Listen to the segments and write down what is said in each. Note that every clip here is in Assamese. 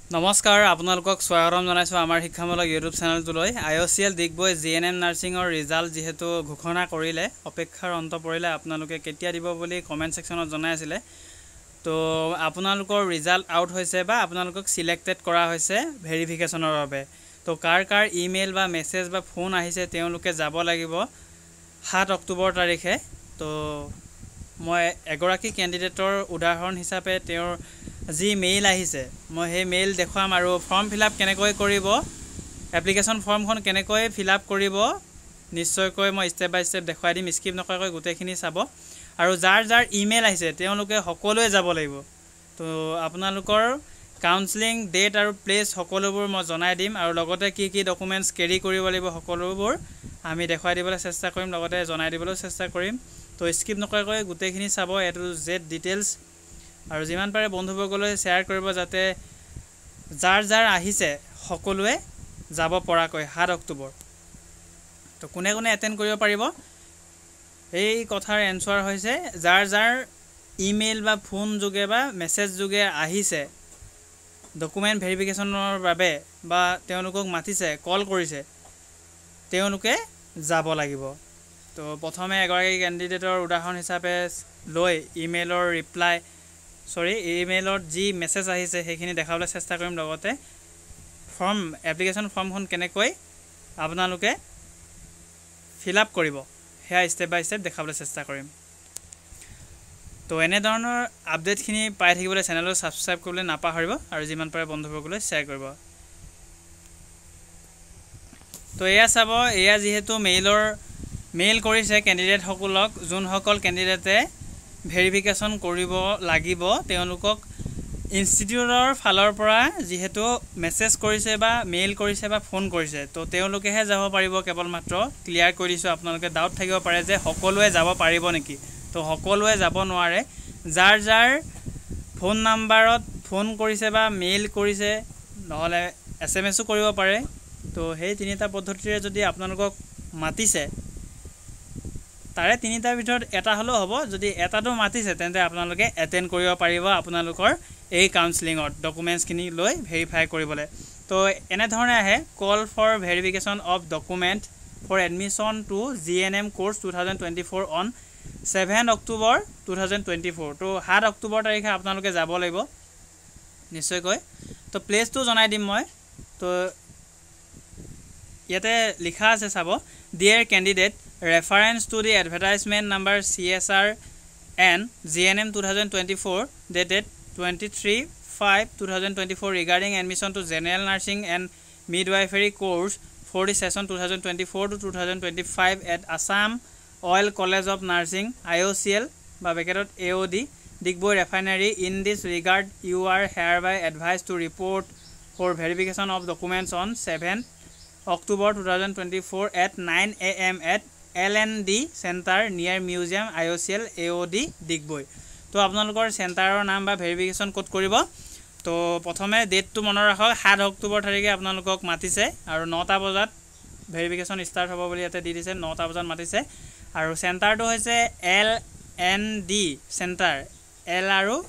নমস্কাৰ আপোনালোকক স্বাগতম জনাইছো আমাৰ শিক্ষামূলক ইউটিউব চেনেলটোলৈ আইঅচিএল ডিগবৈ জিএনএম নাৰ্ছিঙৰ ৰিজাল্ট যেহেতু ঘোষণা কৰিলে অপেক্ষাৰ অন্ত পৰিলে আপোনালোকে কেতিয়া দিব বুলি কমেন্ট সেকশনত জনাই আছিল তো আপোনালোকৰ ৰিজাল্ট আউট হৈছে বা আপোনালোকক সিলেক্টেড কৰা হৈছে ভেৰিফিকেশনৰ বাবে তো কাৰ ইমেইল বা মেছেজ বা ফোন আহিছে তেওঁলোকে যাব লাগিব 7 অক্টোবৰ তাৰিখে তো মই এগৰাকী ক্যান্ডিডেটৰ উদাহৰণ হিচাপে তেওঁৰ जी मेल আহিছে মই হে মেইল দেখুৱাম আৰু ফৰ্ম ফিলআপ কেনেকৈ কৰিব এপ্লিকেশন ফৰ্মখন কেনেকৈ ফিলআপ কৰিব নিশ্চয়কৈ মই স্টেপ বাই স্টেপ দেখুৱাই দিম স্কিপ নকৰাকৈ গোটেইখিনি চাব আৰু যাৰ ইমেইল আহিছে তেওঁলোকে সকলোৱে যাব লাগিব তো আপোনালোকৰ কাউন্সেলিং ডেট আৰু প্লেস সকলোবোৰ মই জনাই দিম আৰু লগতে কি ডকুমেন্টস কেৰি কৰিব লাগিব সকলোবোৰ আমি দেখুৱাই দিবলৈ চেষ্টা কৰিম লগতে জনাই দিবলৈ চেষ্টা কৰিম তো স্কিপ নকৰাকৈ গোটেইখিনি চাব এ টু জেড ডিটেইলস আৰু যিমান পাৰে বন্ধুবৰ্গলৈ শেয়াৰ কৰিব যাতে যাৰ আহিছে সকলোৱে যাব পৰাকৈ 7 অক্টোবৰ তো কোনে এটেন্ড কৰিব পাৰিব এই কথাৰ এনসাৰ হৈছে যাৰ ইমেইল বা ফোন যোগে বা মেছেজ যোগে আহিছে ডকুমেন্ট ভেৰিফিকেশনৰ বাবে বা তেওঁলোকক মাতিছে কল কৰিছে তেওঁলোকে যাব লাগিব তো প্ৰথমে এগৰাকী ক্যান্ডিডেটৰ উদাহৰণ হিচাপে লৈ ইমেইলৰ ৰিপ্লাই ইমেইলত যি মেছেজ আহিছে সেইখিনি দেখাবলৈ চেষ্টা কৰিম লগতে ফৰ্ম এপ্লিকেশন ফৰ্মখন কেনেকৈ আপোনালোকে ফিলআপ কৰিব হেয়া স্টেপ বাই স্টেপ দেখাবলৈ চেষ্টা কৰিম তো এনে ধৰণৰ আপডেটখিনি পাই থাকিবলৈ চেনেলটো সাবস্ক্ৰাইব কৰিবলৈ নাপাহৰিব আৰু যিমান পাৰে বন্ধুবৰ্গলৈ শেয়াৰ কৰিব তো এয়া চাব এয়া যেহেতু মেইল কৰিছে ক্যান্ডিডেট সকলক যোন সকল ক্যান্ডিডেটে ভেৰিফিকেশন কৰিব লাগিব তেওঁলোকক ইনষ্টিটিউটৰ ফালৰ পৰা যেহেতু মেছেজ কৰিছে বা মেইল কৰিছে বা ফোন কৰিছে তো তেওঁলোকেহে যাব পাৰিব কেৱল মাত্ৰ ক্লিয়াৰ কৰি দিছো আপোনালোকে ডাউট থাকিব পাৰে যে সকলোৱে যাব পাৰিব নেকি তো সকলোৱে যাব নোৱাৰে যাৰ ফোন নাম্বাৰত ফোন কৰিছে বা মেইল কৰিছে নহলে এসএমএসও কৰিব পাৰে তো সেই তিনিটা পদ্ধতিৰে যদি আপোনালোকক মাতিছে তাৰে তিনিটাৰ ভিতৰত এটা হলো হ'ব যদি এটাটো মাতিছে তেন্তে আপোনালোকে এটেন্ড কৰিব পাৰিব আপোনালোকৰ এই কাউন্সেলিংৰ ডকুমেন্টস খিনি লৈ ভেৰিফাই কৰিবলৈ তো এনে ধৰণে আহে call for verification of document for admission to GNM course 2024 on 7 October 2024 তো 7 অক্টোবৰ তাৰিখে আপোনালোকে যাব লাগিব নিশ্চয়কৈ তো প্লেসটো জনাই দিম মই তো ইয়াতে লিখা আছে চাব dear candidate reference to the advertisement number CSR and GNM 2024 dated 23/5/2024 regarding admission to general nursing and midwifery course for the session 2024 to 2025 at Assam Oil College of Nursing IOCL AOD Digboy Refinery. In this regard you are hereby advised to report for verification of documents on 7 October 2024 at 9 AM at LND Center near Museum IOCL AOD Digboy তো আপোনালোকৰ সেন্টাৰৰ নাম বা ভেৰিফিকেশন কোড কৰিব তো প্ৰথমে ডেটটো মনত ৰাখক 7 অক্টোবৰ তাৰিখে আপোনালোকক মাতিছে আৰু 9টা বজাত ভেৰিফিকেশন ষ্টাৰ্ট হ'ব বুলি ইয়াতে দি দিছে 9টা বজাত মাতিছে আৰু সেন্টাৰটো হৈছে LND সেন্টাৰ L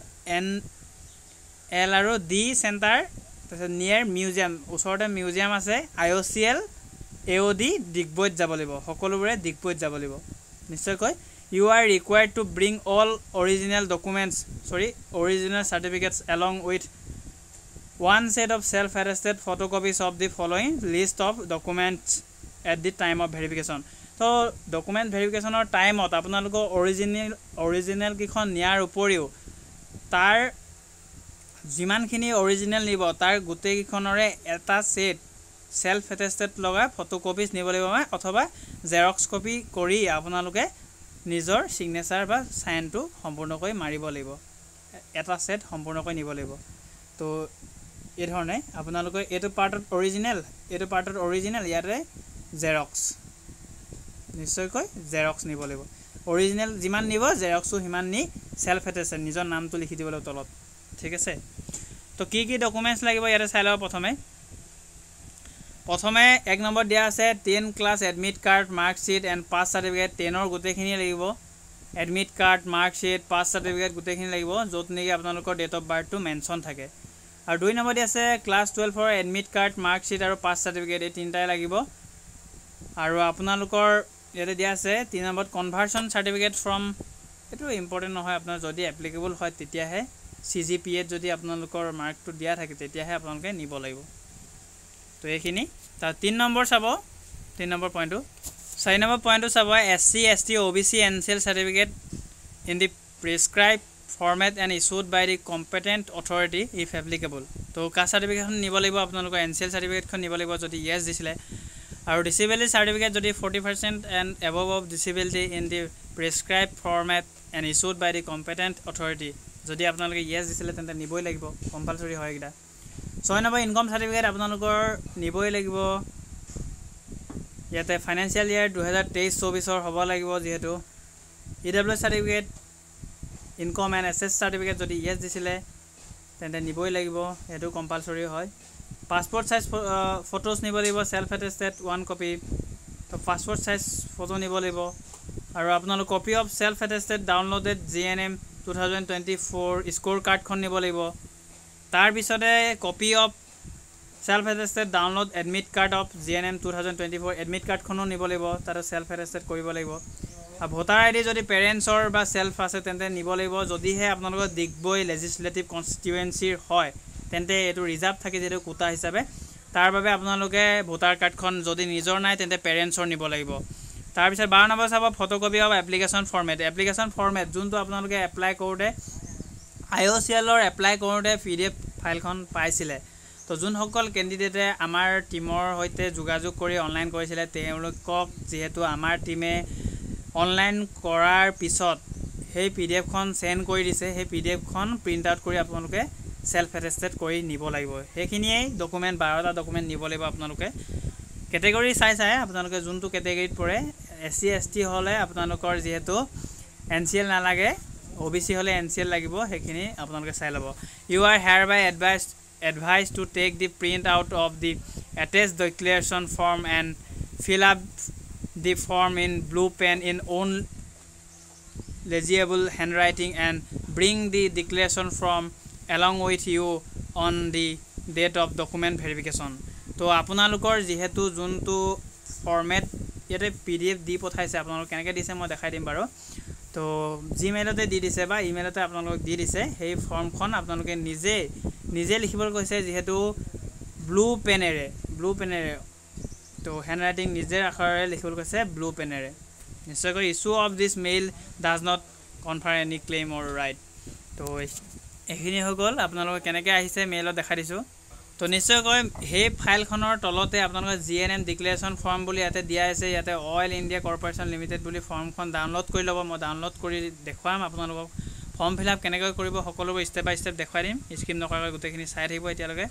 আৰু D সেন্টাৰ নিয়াৰ মিউজিয়াম ওচৰতে মিউজিয়াম আছে IOCL AOD ডিগবৈত যাব লাগিব সকলোৰে ডিগবৈত যাব লাগিব নিশ্চয়কৈ you are required to bring all original certificates along with one set of self attested photocopies of the following list of documents at the time of verification so document verification or time ot আপোনালোকৰ original কিখন নিয়াৰ উপৰিও তাৰ যিমানখিনি original নিব তাৰ গোটেই কিখনৰে এটা সেট self attested লগা ফটোকপিজ নিব লাগিব অথবা জেৰক্স কপি কৰি আপোনালোকে নিজৰ সিগনেচাৰ বা সাইনটো সম্পূৰ্ণকৈ মাৰিব লাগিব এটা সেট সম্পূৰ্ণকৈ নিব লাগিব তো এই ধৰণে আপোনালোকে এটো পাৰ্টত অৰিজিনাল ইয়াৰে জেৰক্স নিশ্চয়কৈ জেৰক্স নিব লাগিব অৰিজিনাল যিমান নিব জেৰক্সও হিমান নি সেলফ এটেস্টেড নিজৰ নামটো লিখি দিব লাগিব তলত ঠিক আছে তো কি ডকুমেন্টস লাগিব ইয়াতে চাই লও প্ৰথমে এক নম্বৰ দিয়া আছে 10 class admit card marksheet and pass certificate 10 ৰ গোটেইখিনি লাগিব admit card marksheet pass certificate গোটেইখিনি লাগিব যত নেকি আপোনালোকৰ ডেট অফ বাৰ্থটো মেনশন থাকে আৰু 2 নম্বৰ দি আছে ক্লাছ 12 ৰ এডমিট কাৰ্ড মাৰ্কশ্বিট আৰু পাছ সাৰ্টিফিকেট এই তিনটাই লাগিব আৰু আপোনালোকৰ ইয়াতে দিয়া আছে 3 নম্বৰত কনভাৰ্সন সাৰ্টিফিকেট ফ্ৰম এটো ইম্পৰ্টেন্ট নহয় আপোনাৰ যদি এপ্লিকেবল হয় তেতিয়াহে CGPA যদি আপোনালোকৰ মাৰ্কটো দিয়া থাকে তেতিয়াহে আপোনালোকে নিব লাগিব তো এইখিনি তা 3 নম্বৰ চাব 3 নম্বৰ পইণ্টটো 4 নম্বৰ পইণ্টটো চাব SC ST OBC NCL certificate in the prescribed format and issued by the competent authority if applicable তো কাষ্ট সাৰ্টিফিকেটখন নিব লাগিব আপোনালোকৰ NCL সাৰ্টিফিকেটখন নিব লাগিব যদি yes দিছিলে আৰু disability certificate যদি 40% and above of disability in the prescribed format and issued by the competent authority যদি আপোনালোকে yes দিছিলে তেন্তে নিবই লাগিব কম্পালসৰি হয় এটা 6 নম্বৰ ইনকাম সাৰ্টিফিকেট আপোনালোকৰ নিবই লাগিব ইয়াতে ফাইনান্সিয়াল ইয়াৰ 2023-24 ৰ হ'ব লাগিব যেহেতু EWS certificate income and asset certificate যদি yes দিছিলে তেন্তে নিবই লাগিব এটো কম্পালসৰি হয় পাসপোর্ট সাইজ ফটোস নিব লাগিব সেলফ অ্যাটেস্টেড 1 কপি তো পাসপোর্ট সাইজ ফটো নিব লাগিব আৰু আপোনালোক copy of self attested downloaded GNM 2024 score কাৰ্ডখন নিব লাগিব তাৰ পিছতে copy of self attested download admit card of GNM 2024 admit কাৰ্ডখনো নিব লাগিব তাৰ সেলফ অ্যাটেস্টেড কৰিব লাগিব আৰু ভোটাৰ আইডি যদি পেৰেন্টছৰ বা সেলফ আছে তেন্তে নিব লাগিব যদিহে আপোনালোকৰ দিগবৈ লেজিসলেটিভ কনস্টিটুৱেন্সিৰ হয় তেন্তে এটো ৰিজাৰ্ভ থাকে যেটো কোটা হিচাপে তাৰ বাবে আপোনালোকে ভোটাৰ কাৰ্ডখন যদি নিজৰ নাই তেন্তে পেৰেন্টছৰ নিব লাগিব তাৰ পিছত 12 নম্বৰ চাব ফটোকপি অফ এপ্লিকেশন ফৰমেট যোনটো আপোনালোকে এপ্লাই কৰোতে IOCL ৰ এপ্লাই কৰোতে PDF ফাইলখন পাইছিলে তো যোনসকল ক্যান্ডিডেটে আমাৰ টিমৰ হৈতে যোগাযোগ কৰি অনলাইন কৰিছিলে তেওঁলোকক যেহেতু আমাৰ টিমে অনলাইন কৰাৰ পিছত সেই PDF খন সেন্ড কৰি দিছে সেই PDF খন প্ৰিন্ট আউট কৰি আপোনালোকে সেলফ অ্যাটেস্টেড কৰি নিব লাগিব সেইখিনিয়ে ডকুমেন্ট 12টা ডকুমেন্ট নিব লাগিব আপোনালোকে ক্যাটেগৰি চাই আপোনালোকে যোনটো ক্যাটেগৰিত পৰে SC ST হলে আপোনালোকৰ যেহেতু NCL নালাগে OBC হলে NCL লাগিব সেইখিনি আপোনালোকে চাই লব you are hereby advised to take the print out of the attached declaration form and fill up the form in blue pen in own legible handwriting and bring the declaration form along with you on the date of document verification তো আপোনালোকৰ যেহেতু যোনটো ফৰমেট ইয়াতে PDF দি পঠাইছে আপোনালোক কেনেকৈ দিছে মই দেখাই দিম বাৰু তো জিমেইলতে দি দিছে বা ইমেইলতে আপোনালোক দি দিছে সেই ফৰ্মখন আপোনালোকে নিজে লিখিবলৈ কৈছে যেহেতু ব্লু পেনেৰে তো হ্যান্ডৰাইটিং নিজে আখৰেৰে লিখিবলৈ কৈছে ব্লু পেনেৰে নিশ্চয়কৈ issue of this mail does not confer any claim or right তো এখিনি হৈ গল আপোনালোকে কেনেকৈ আহিছে মেইলত দেখা দিছো তো নিশ্চয়কৈ হে ফাইলখনৰ তলতে আপোনালোকে GNM ডিক্লেৰেচন ফৰ্ম বুলি ইয়াতে দিয়া আছে ইয়াতে অইল ইন্ডিয়া কৰ্পোৰেচন লিমিটেড বুলি ফৰ্মখন ডাউনলোড কৰি ল'ব মই ডাউনলোড কৰি দেখুৱাম আপোনালোকক ফৰ্ম ফিল আপ কেনেকৈ কৰিব সকলোবোৰ স্টেপ বাই স্টেপ দেখাই দিম স্কিপ নকৰাকৈ গোটেইখিনি চাই থাকিব এতিয়ালৈকে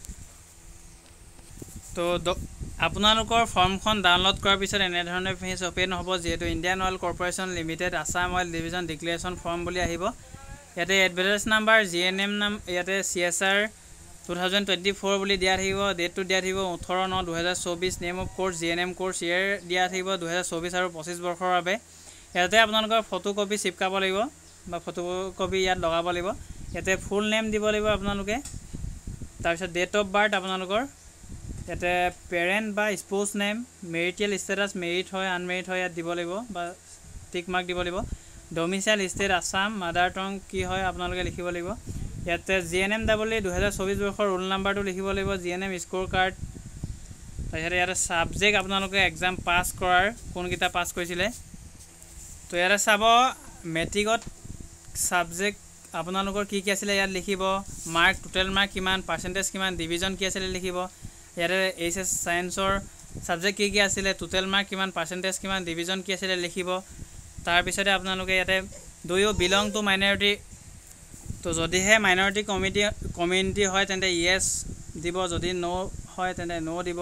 তো আপোনালোকৰ ফৰ্মখন ডাউনলোড কৰাৰ পিছত এনে ধৰণৰ পেজ ওপেন হ'ব যেহেতু Indian oil corporation limited Assam oil division declaration form বুলি আহিব ইয়াতে এডভাৰেজ নাম্বাৰ GNM নাম ইয়াতে CSR 2024 বুলি দিয়া থাকিব ডেটটো দিয়া থাকিব 18/9/2024 name of course GNM course year দিয়া থাকিব 2024 আৰু 25 বৰ্ষৰ বাবে ইয়াতে আপোনালোকৰ ফটোকপি চিপকাব লাগিব বা ফটোকপি ইয়াত লগাব লাগিব ইয়াতে ফুল নেম দিব লাগিব আপোনালোকে তাৰ পিছত ডেট অফ বাৰ্থ আপোনালোকৰ ইয়াতে পেৰেন্ট বা spouse name marital status married হয় আনমেৰিট হয় ইয়াত দিব লাগিব বা টিক মাৰ্ক দিব লাগিব domicile state Assam mother tongue কি হয় আপোনালোকে লিখিব লাগিব ইয়াতে GNM ডাবলি 2024 বৰ্ষৰ ৰোল নাম্বাৰটো লিখিব লাগিব GNM স্কোৰ কাৰ্ড তাৰপিছত ইয়াতে সাবজেক্ট আপোনালোকে এক্সাম পাছ কৰাৰ কোনকিটা পাছ কৰিছিলে তো ইয়াতে চাব মেট্ৰিকত সাবজেক্ট আপোনালোকৰ কি আছিলে ইয়াত লিখিব মাৰ্ক টোটাল মাৰ্ক কিমান পাৰ্সেন্টেজ কিমান ডিভিজন কি আছিলে লিখিব ইয়াতে HS সায়েন্সৰ সাবজেক্ট কি আছিলে টোটাল মাৰ্ক কিমান পাৰ্সেন্টেজ কিমান ডিভিজন কি আছিলে লিখিব তাৰ পিছতে আপোনালোকে ইয়াতে do you belong to minority তো যদিহে মাইনৰিটি কমিউনিটি হয় তেন্তে ইয়েস দিব যদি নো হয় তেন্তে নো দিব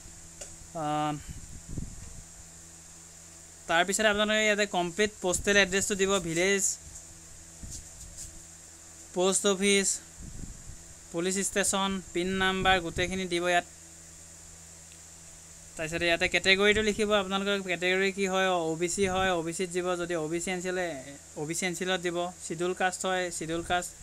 তাৰ পিছতে আপোনালোকে ইয়াতে কমপ্লিট পোষ্টেল এড্ৰেছটো দিব village post office police station pin number গোটেইখিনি দিব ইয়াত তাৰপিছতে ইয়াতে ক্যাটেগৰিটো লিখিব আপোনালোকৰ ক্যাটেগৰি কি হয় OBC দিব যদি OBC এনচিলত দিব শিডিউল কাষ্ট হয় শিডিউল কাষ্ট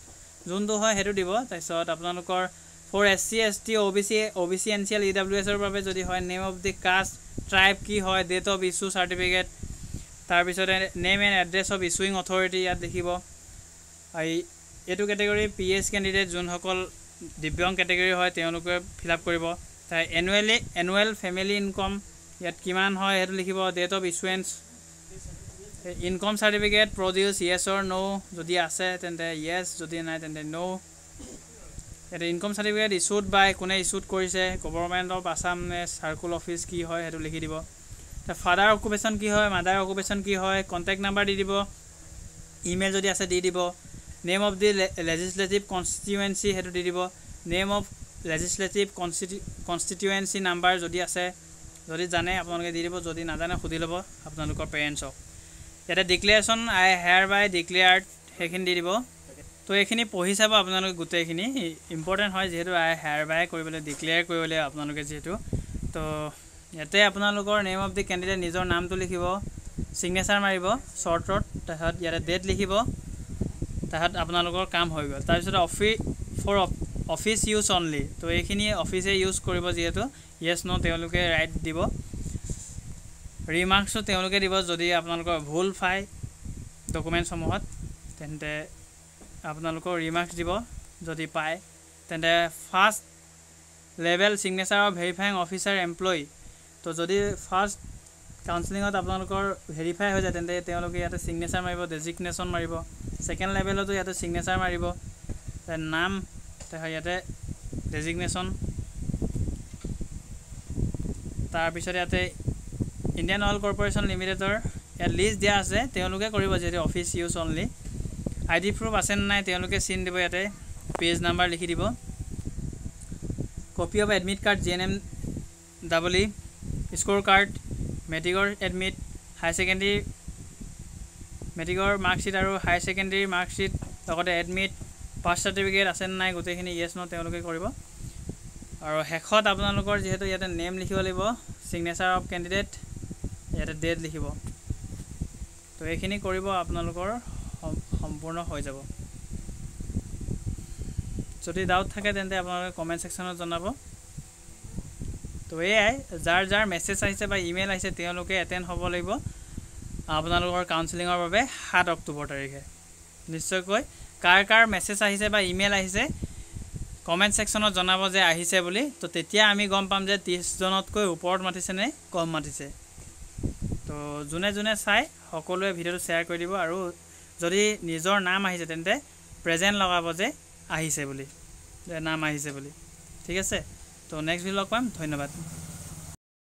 যোনটো হয় সেইটো দিব তাৰপিছত আপোনালোকৰ for SC ST OBC NCL EWS ৰ বাবে যদি হয় name of the caste tribe কি হয় ডেট অফ ইছ্যু চাৰ্টিফিকেট তাৰপিছতে name and address of issuing authority ইয়াত লিখিব এইটো কেটেগৰী PS কেণ্ডিডেট যোনসকল দিব্যাংগ কেটেগৰী হয় তেওঁলোকে ফিল আপ কৰিব তাৰ এনুৱেল ফেমিলি ইনকম ইয়াত কিমান হয় সেইটো লিখিব date of issuance income certificate produce yes or no যদি আছে তেন্তে ইয়েছ যদি নাই তেন্তে নো ইয়াতে ইনকম চাৰ্টিফিকেট ইছ্যুড বাই কোনে ইছ্যুড কৰিছে গভৰ্ণমেণ্ট অফ আছাম নে চাৰ্কুল অফিচ কি হয় সেইটো লিখি দিব ফাদাৰ অকুপেশ্যন কি হয় মাদাৰ অকুপেশ্যন কি হয় কণ্টেক্ট নাম্বাৰ দি দিব ইমেইল যদি আছে দি দিব name of the legislative constituency সেইটো দি দিব name of legislative constituency number যদি আছে যদি জানে আপোনালোকে দি দিব যদি নাজানে সুধি ল'ব আপোনালোকৰ পেৰেণ্টছক ইয়াতে declaration I hereby declared সেইখিনি দি দিব তো এইখিনি পঢ়ি চাব আপোনালোকে গোটেইখিনি ইম্পৰ্টেণ্ট হয় যিহেতু আই হেয়াৰ বাই কৰিবলৈ ডিক্লেয়াৰ কৰিবলৈ আপোনালোকে যিহেতু তো ইয়াতে আপোনালোকৰ নেম অফ দি কেণ্ডিডেট নিজৰ নামটো লিখিব ছিগনেচাৰ মাৰিব শ্বৰ্টত তাৰপিছত ইয়াতে ডেট লিখিব তাৰপিছত আপোনালোকৰ কাম হৈ গ'ল তাৰপিছত অফিচ ইউজ অনলি তো এইখিনি অফিচে ইউজ কৰিব যিহেতু য়েছ ন' তেওঁলোকে ৰাইট দিব ৰিমাৰ্কছো তেওঁলোকে দিব যদি আপোনালোকৰ ভুল পায় ডকুমেণ্টসমূহত তেন্তে আপোনালোকৰ ৰিমাৰ্কছ দিব যদি পায় তেন্তে first level signature of verifying officer employee তো যদি ফাৰ্ষ্ট কাউন্সেলিঙত আপোনালোকৰ ভেৰিফাই হৈ যায় তেন্তে তেওঁলোকে ইয়াতে ছিগনেচাৰ মাৰিব ডেজিগনেশ্যন মাৰিব ছেকেণ্ড লেভেলতো ইয়াতে ছিগনেচাৰ মাৰিব নাম তাৰপিছত ইয়াতে ডেজিগনেশ্যন তাৰপিছত ইয়াতে ইণ্ডিয়ান অইল কৰ্পৰেশ্যন লিমিটেডৰ ইয়াত লিষ্ট দিয়া আছে তেওঁলোকে কৰিব যিহেতু office use only ID proof আছে নাই তেওঁলোকে চিন দিব ইয়াতে পেজ নাম্বাৰ লিখি দিব copy of admit card GNM double score card মেট্ৰিকৰ এডমিট হাই ছেকেণ্ডেৰী মেট্ৰিকৰ মাৰ্কশ্বিট আৰু হাই ছেকেণ্ডেৰী মাৰ্কশ্বিট লগতে এডমিট পাছ চাৰ্টিফিকেট আছে নাই গোটেইখিনি য়েছ ন' তেওঁলোকে কৰিব আৰু শেষত আপোনালোকৰ যিহেতু ইয়াতে নেম লিখিব লাগিব ছিগনেচাৰ অফ কেণ্ডিডেট ইয়াতে ডেট লিখিব তো এইখিনি কৰিব আপোনালোকৰ সম্পূৰ্ণ হৈ যাব যদি ডাউট থাকে তেন্তে আপোনালোকে কমেণ্ট ছেকশ্যনত জনাব তো এয়াই যাৰ মেছেজ আহিছে বা ইমেইল আহিছে তেওঁলোকে এটেণ্ড হ'ব লাগিব আপোনালোকৰ কাউন্সেলিঙৰ বাবে 7 অক্টোবৰ তাৰিখে নিশ্চয়কৈ কাৰ মেছেজ আহিছে বা ইমেইল আহিছে কমেণ্ট ছেকশ্যনত জনাব যে আহিছে বুলি তো তেতিয়া আমি গম পাম যে 30 জনতকৈ ওপৰত মাতিছে নে কম মাতিছে তো যোনে চাই সকলোৱে ভিডিঅ'টো শ্বেয়াৰ কৰি দিব আৰু যদি নিজৰ নাম আহিছে তেন্তে প্ৰেজেণ্ট লগাব যে আহিছে বুলি যে নাম আহিছে বুলি ঠিক আছে তো নেক্সট ভিডিঅ' লগ পাম ধন্যবাদ